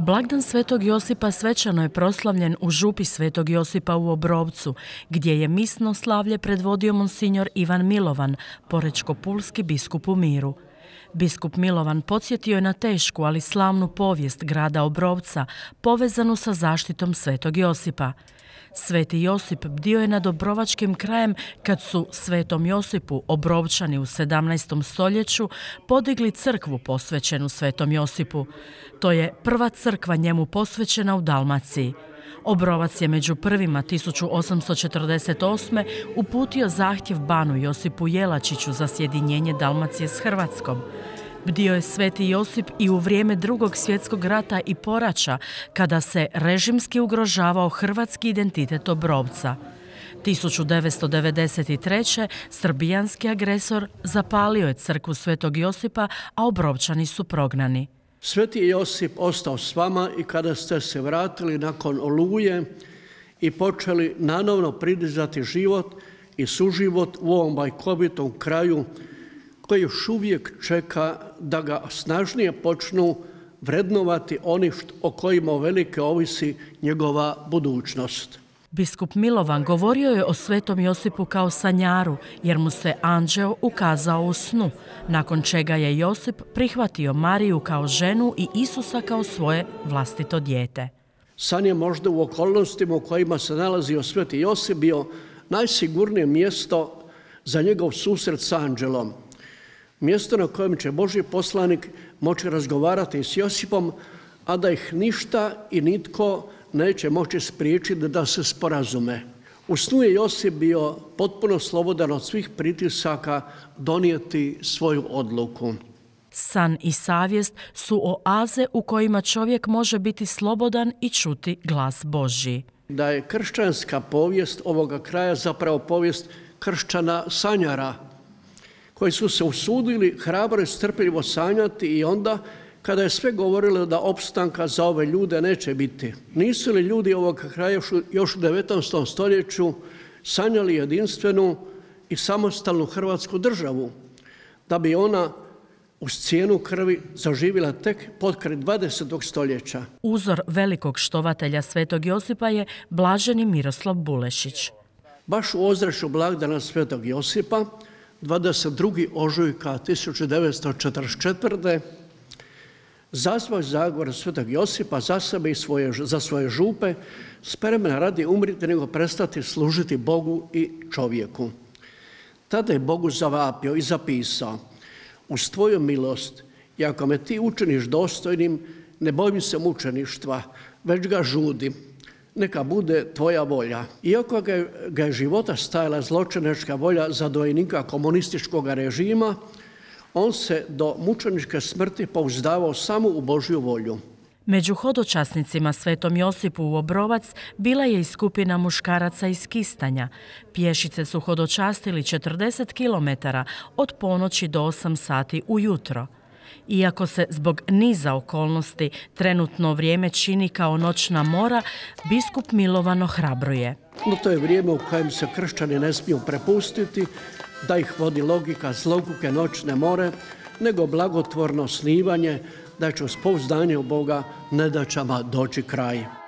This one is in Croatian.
Blagdan Svetog Josipa svečano je proslavljen u župi Svetog Josipa u Obrovcu, gdje je misno slavlje predvodio monsignor Ivan Milovan, porečko-pulski biskup u Miru. Biskup Milovan podsjetio je na tešku, ali slavnu povijest grada Obrovca, povezanu sa zaštitom Svetog Josipa. Sveti Josip bdio je nad obrovačkim krajem kad su Svetom Josipu Obrovčani u 17. stoljeću podigli crkvu posvećenu Svetom Josipu. To je prva crkva njemu posvećena u Dalmaciji. Obrovac je među prvima 1848. uputio zahtjev banu Josipu Jelačiću za sjedinjenje Dalmacije s Hrvatskom. Bdio je Sveti Josip i u vrijeme Drugog svjetskog rata i poraća, kada se režimski ugrožavao hrvatski identitet Obrovca. 1993. srbijanski agresor zapalio je crkvu Svetog Josipa, a Obrovčani su prognani. Sveti Josip ostao s vama i kada ste se vratili nakon Oluje i počeli nanovno pridizati život i suživot u ovom bajkovitom kraju koji još uvijek čeka da ga snažnije počnu vrednovati oni o kojima velike ovisi njegova budućnost. Biskup Milovan govorio je o Svetom Josipu kao sanjaru, jer mu se anđeo ukazao u snu, nakon čega je Josip prihvatio Mariju kao ženu i Isusa kao svoje vlastito dijete. San je možda u okolnostima u kojima se nalazio Sveti Josip bio najsigurnije mjesto za njegov susret s anđelom. Mjesto na kojem će Božji poslanik moći razgovarati s Josipom, a da ih ništa i nitko neće moći spriječiti da se sporazume. U snu je Josip bio potpuno slobodan od svih pritisaka donijeti svoju odluku. San i savjest su oaze u kojima čovjek može biti slobodan i čuti glas Božji. Da je kršćanska povijest ovoga kraja zapravo povijest kršćana sanjara, koji su se usudili hrabro i strpljivo sanjati i onda kada je sve govorilo da opstanka za ove ljude neće biti. Nisu li ljudi ovog kraja još u 19. stoljeću sanjali jedinstvenu i samostalnu Hrvatsku državu, da bi ona uz cijenu krvi zaživjela tek potkraj 20. stoljeća? Uzor velikog štovatelja Svetog Josipa je blaženi Miroslav Bulešić. Baš u ozračju blagdana Svetog Josipa, 22. ožujka 1944. zazvao Zagor Svetog Josipa za sebe i za svoje župe, spremna radi umriti nego prestati služiti Bogu i čovjeku. Tada je Bogu zavapio i zapisao: uz tvoju milost, i ako me ti učiniš dostojnim, ne bojim se mučeništva, već ga žudim. Neka bude tvoja volja. Iako ga je života stajala zločinačka volja zadojnika komunističkog režima, on se do mučeničke smrti pouzdavao samo u Božju volju. Među hodočasnicima Svetom Josipu u Obrovac bila je i skupina muškaraca iz Kistanja. Pješice su hodočastili 40 km od ponoći do 8 sati ujutro. Iako se zbog niza okolnosti trenutno vrijeme čini kao noćna mora, biskup Milovan ohrabruje. No to je vrijeme u kojem se kršćani ne smiju prepustiti da ih vodi logika zloguke noćne more, nego blagotvorno snivanje da će uz pouzdanje u Boga nedaćama doći kraj.